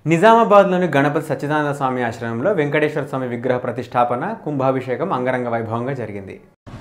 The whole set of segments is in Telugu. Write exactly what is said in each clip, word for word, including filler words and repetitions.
నిజామాబాద్లోని గణపతి సచ్చిదానంద స్వామి ఆశ్రమంలో వెంకటేశ్వర స్వామి విగ్రహ ప్రతిష్టాపన కుంభాభిషేకం అంగరంగ వైభవంగా జరిగింది.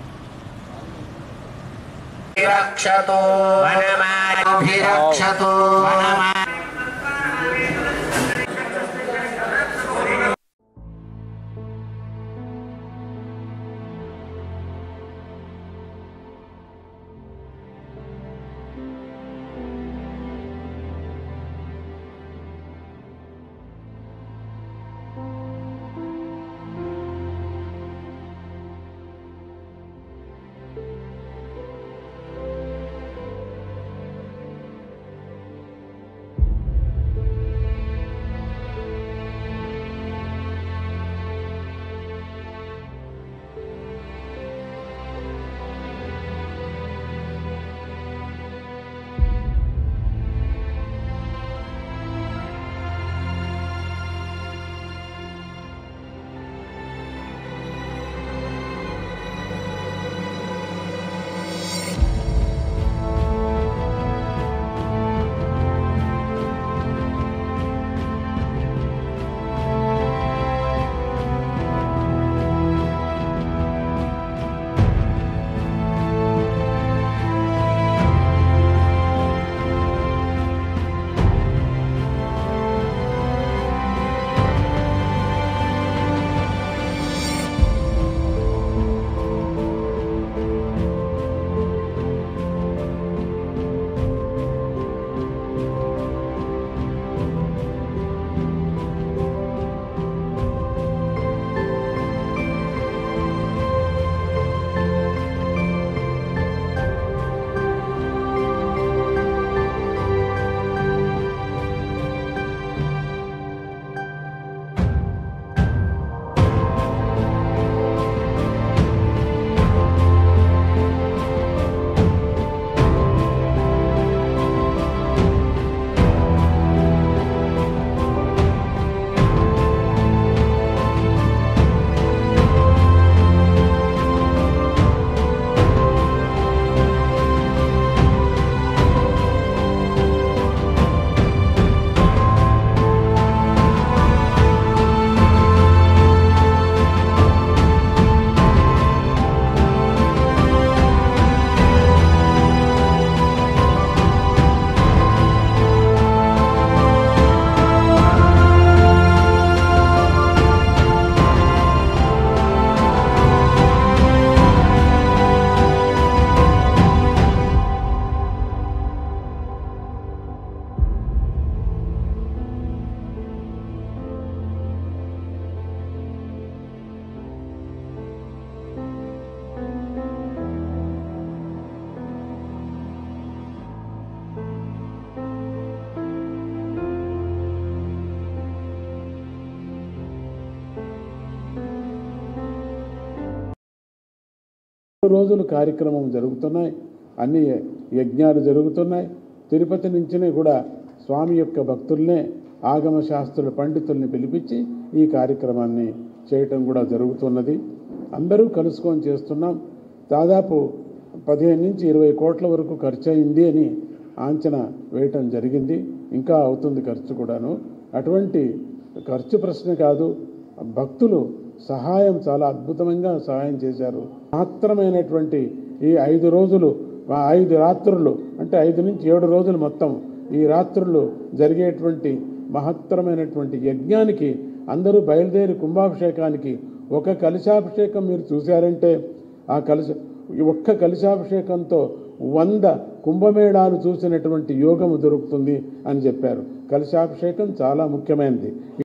రోజులు కార్యక్రమం జరుగుతున్నాయి. అన్ని యజ్ఞాలు జరుగుతున్నాయి. తిరుపతి నుంచినే కూడా స్వామి యొక్క భక్తుల్నే ఆగమ శాస్త్రుల పండితుల్ని పిలిపించి ఈ కార్యక్రమాన్ని చేయటం కూడా జరుగుతున్నది. అందరూ కలుసుకొని చేస్తున్నాం. దాదాపు పదిహేను నుంచి ఇరవై కోట్ల వరకు ఖర్చు అయింది అని అంచనా వేయటం జరిగింది. ఇంకా అవుతుంది ఖర్చు కూడాను. అటువంటి ఖర్చు ప్రశ్న కాదు, భక్తులు సహాయం చాలా అద్భుతంగా సహాయం చేశారు. మహత్తరమైనటువంటి ఈ ఐదు రోజులు ఐదు రాత్రులు అంటే ఐదు నుంచి ఏడు రోజులు మొత్తం ఈ రాత్రులు జరిగేటువంటి మహత్తరమైనటువంటి యజ్ఞానికి అందరూ బయలుదేరి కుంభాభిషేకానికి ఒక కలశాభిషేకం మీరు చూశారంటే ఆ కలశ ఒక్క కలశాభిషేకంతో వంద కుంభమేళాలు చూసినటువంటి యోగము దొరుకుతుంది అని చెప్పారు. కలశాభిషేకం చాలా ముఖ్యమైనది.